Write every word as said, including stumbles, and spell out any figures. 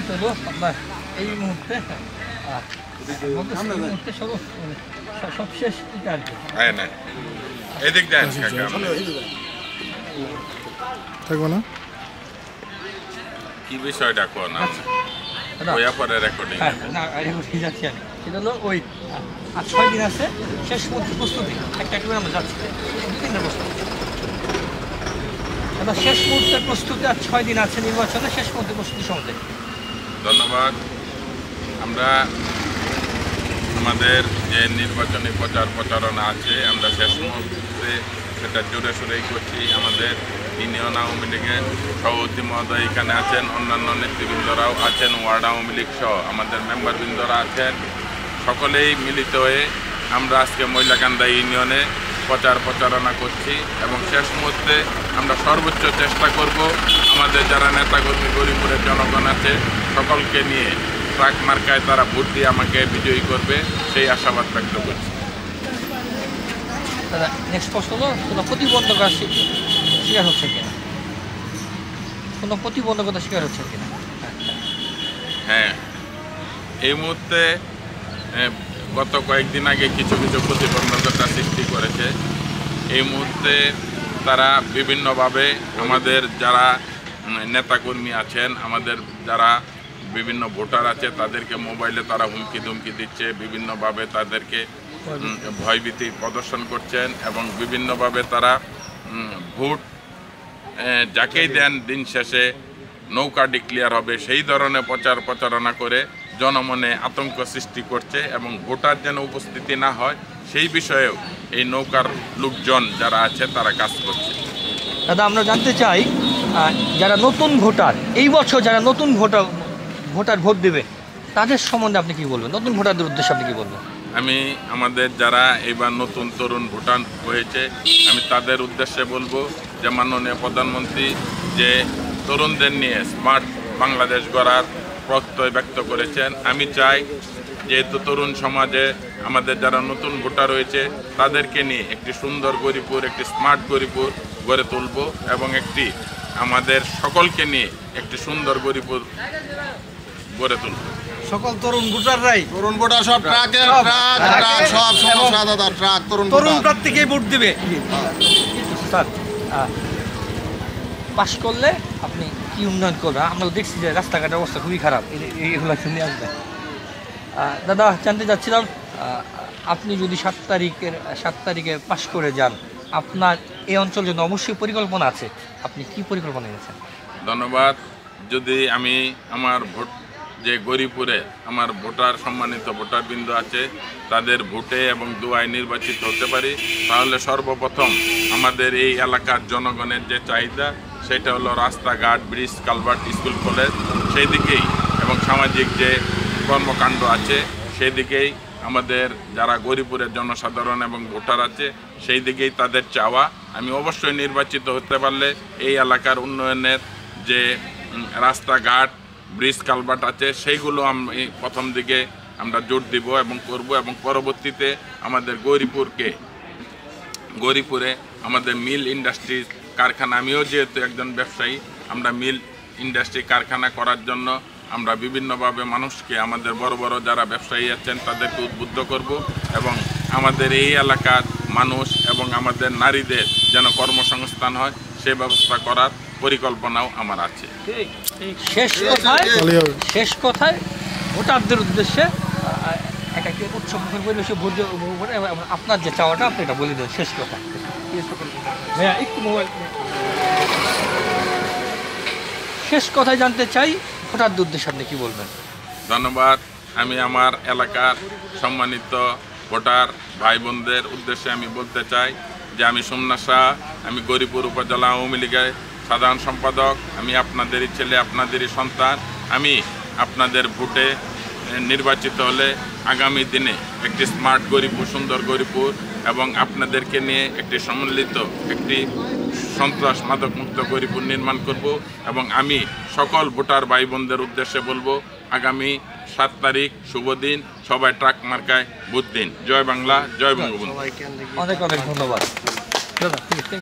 হলো আপনার এই মুহূর্তে মুহূর্তে সবশেষ এটা আর কি এদিক দেন থাকবো না কি বিষয়টা কোন ওয়া পরে রেকর্ডিং না রেকর্ডিং যাচ্ছে আমি সেটা হলো ওই আর ছয় দিন আছে শেষ মুহূর্তে প্রস্তুতি একটা একটা আমরা যাচ্ছি বিভিন্ন প্রস্তুতি এবার শেষ মুহূর্তের প্রস্তুতি আর ছয় দিন আছে নির্বাচনে শেষ মুহূর্তের প্রস্তুতি সম্বন্ধে ধন্যবাদ আমরা আমাদের যে নির্বাচনী প্রচার প্রচারণা আছে আমরা শেষ মুহূর্তে সেটা জোরে সোরেই করছি আমাদের ইউনিয়ন আওয়ামী লীগের সভাপতি মহোদয় এখানে আছেন অন্যান্য নেতৃবৃন্দরাও আছেন ওয়ার্ড আওয়ামী লীগ সহ আমাদের মেম্বারবৃন্দরা আছেন সকলেই মিলিত হয়ে আমরা আজকে মহিলাকান্দা ইউনিয়নে প্রচার প্রচারণা করছি এবং শেষ মুহূর্তে আমরা সর্বোচ্চ চেষ্টা করব আমাদের যারা নেতাকর্মী গরিপুরের জনগণ আছে সকলকে নিয়ে ট্রাক মার্কায় তারা ভোট দিয়ে আমাকে বিজয়ী করবে সেই আশাবাদ ব্যক্ত করছি। দাদা নেক্সট প্রশ্ন হলো কোনো প্রতিবন্ধকতা শিকার হচ্ছে কিনা কোনো প্রতিবন্ধকতা শিকার হচ্ছে কিনা? হ্যাঁ এই মুহূর্তে গত কয়েকদিন আগে কিছু কিছু প্রতিবন্ধকতা সৃষ্টি করেছে। এই মুহূর্তে তারা বিভিন্নভাবে আমাদের যারা নেতাকর্মী আছেন আমাদের যারা বিভিন্ন ভোটার আছে তাদেরকে মোবাইলে তারা হুমকি ধুমকি দিচ্ছে, বিভিন্নভাবে তাদেরকে ভয়ভীতি প্রদর্শন করছেন এবং বিভিন্নভাবে তারা ভোট যাকেই দেন দিন শেষে নৌকা ডিক্লেয়ার হবে সেই ধরনের প্রচার প্রচারণা করে জনমনে আতঙ্ক সৃষ্টি করছে এবং ভোটার যেন উপস্থিতি না হয় সেই বিষয়েও এই নৌকার লোকজন যারা আছে তারা কাজ করছে। দাদা আমরা জানতে চাই যারা নতুন ভোটার এই বছর যারা নতুন ভোটার ভোটার ভোট দেবে তাদের সম্বন্ধে আপনি কি বলবেন? নতুন ভোটারদের উদ্দেশ্যে আপনি কি বলবেন? আমি আমাদের যারা এবার নতুন তরুণ ভোটার হয়েছে আমি তাদের উদ্দেশ্যে বলবো যে মাননীয় প্রধানমন্ত্রী যে তরুণদের নিয়ে স্মার্ট বাংলাদেশ গড়ার প্রত্যয় ব্যক্ত করেছেন। আমি চাই যেহেতু তরুণ সমাজে আমাদের যারা নতুন ভোটার রয়েছে তাদেরকে নিয়ে একটি সুন্দর গরিপুর একটি স্মার্ট গরিপুর গড়ে তুলব এবং একটি আমাদের সকলকে নিয়ে একটি সুন্দর গরিপুর গড়ে তুলব। সকল তরুণ ভোটাররাই তরুণ ভোটার সব ট্রাকের ট্রাক ট্রাক সব সমস্যা দাদা ট্রাক তরুণ তরুণ প্রার্থীকেই ভোট দিবে। স্যার পাস করলে আপনি কি উন্নয়ন করবেন? আমরা দেখছি যে রাস্তাঘাটের অবস্থা খুবই খারাপ, এইগুলো শুনে আসবেন। দাদা জানতে চাচ্ছিলাম আপনি যদি সাত তারিখের সাত তারিখে পাস করে যান আপনার এই অঞ্চলের জন্য অবশ্যই পরিকল্পনা আছে, আপনি কি পরিকল্পনা নিয়েছেন? ধন্যবাদ। যদি আমি আমার ভোট যে গরিপুরে আমার ভোটার সম্মানিত ভোটারবৃন্দ আছে তাদের ভোটে এবং দোয়ায় নির্বাচিত হতে পারি তাহলে সর্বপ্রথম আমাদের এই এলাকার জনগণের যে চাহিদা সেটা হলো রাস্তাঘাট ব্রিজ কালভার্ট স্কুল কলেজ সেই দিকেই এবং সামাজিক যে কর্মকাণ্ড আছে সেই দিকেই আমাদের যারা গরিপুরের জনসাধারণ এবং ভোটার আছে সেই দিকেই তাদের চাওয়া। আমি অবশ্যই নির্বাচিত হতে পারলে এই এলাকার উন্নয়নের যে রাস্তাঘাট ব্রিজ কালভার্ট আছে সেইগুলো আমি প্রথম দিকে আমরা জোর দিব এবং করব এবং পরবর্তীতে আমাদের গৌরীপুরকে গৌরীপুরে আমাদের মিল ইন্ডাস্ট্রি কারখানা আমিও যেহেতু একজন ব্যবসায়ী আমরা মিল ইন্ডাস্ট্রি কারখানা করার জন্য আমরা বিভিন্নভাবে মানুষকে আমাদের বড় বড় যারা ব্যবসায়ী আছেন তাদেরকে উদ্বুদ্ধ করব এবং আমাদের এই এলাকার মানুষ এবং আমাদের নারীদের যেন কর্মসংস্থান হয় সে ব্যবস্থা করার পরিকল্পনাও আমার আছে। শেষ কথায় শেষ কথায় ভোটারদের উদ্দেশ্যে একটা উৎসব পরিবেশে ভোট আপনার যে চাওয়াটা আপনি এটা বলে দেন শেষ কথা। হ্যাঁ একটু মোবাইল শেষ কথায় জানতে চাই ভোটারদের উদ্দেশ্যে আপনি কি বলবেন? ধন্যবাদ। আমি আমার এলাকার সম্মানিত ভোটার ভাই বোনদের উদ্দেশ্যে আমি বলতে চাই যে আমি সোমনাথ শাহ, আমি গৌরীপুর উপজেলা আওয়ামী লীগের সাধারণ সম্পাদক, আমি আপনাদেরই ছেলে আপনাদেরই সন্তান। আমি আপনাদের ভোটে নির্বাচিত হলে আগামী দিনে একটি স্মার্ট গৌরীপুর সুন্দর গৌরীপুর এবং আপনাদেরকে নিয়ে একটি সম্মিলিত একটি সন্ত্রাস মাদকমুক্ত গৌরীপুর নির্মাণ করব এবং আমি সকল ভোটার ভাই বোনদের উদ্দেশ্যে বলবো আগামী সাত তারিখ শুভ দিন, সবাই ট্রাক মার্কায় ভোট দিন। জয় বাংলা, জয় বঙ্গবন্ধু। অনেক অনেক ধন্যবাদ।